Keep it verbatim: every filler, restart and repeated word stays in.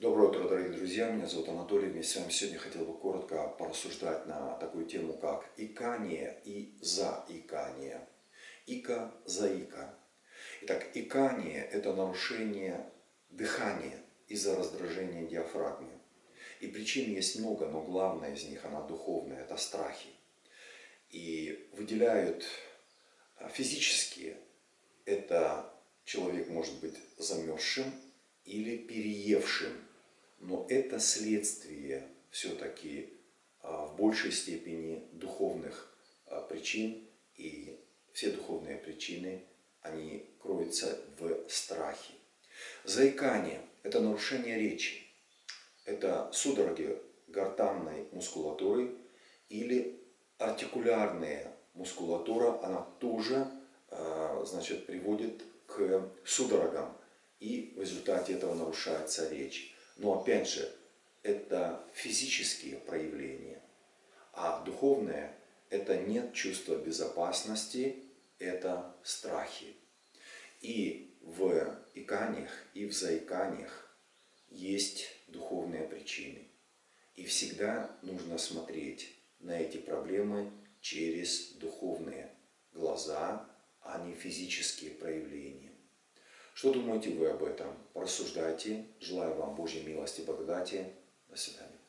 Доброе утро, дорогие друзья, меня зовут Анатолий. Вместе с вами сегодня хотел бы коротко порассуждать на такую тему, как икание и заикание. Ика, заика. Итак, икание – это нарушение дыхания из-за раздражения диафрагмы. И причин есть много, но главная из них, она духовная, это страхи. И выделяют физические, это человек может быть замерзшим или переевшим. Но это следствие все-таки в большей степени духовных причин. И все духовные причины, они кроются в страхе. Заикание – это нарушение речи. Это судороги гортанной мускулатуры или артикулярная мускулатура, она тоже значит, приводит к судорогам. И в результате этого нарушается речь. Но опять же, это физические проявления, а духовное – это нет чувства безопасности, это страхи. И в иканиях, и в заиканиях есть духовные причины. И всегда нужно смотреть на эти проблемы через духовные глаза, а не физические проявления. Что думаете вы об этом? Порассуждайте. Желаю вам Божьей милости и благодати. До свидания.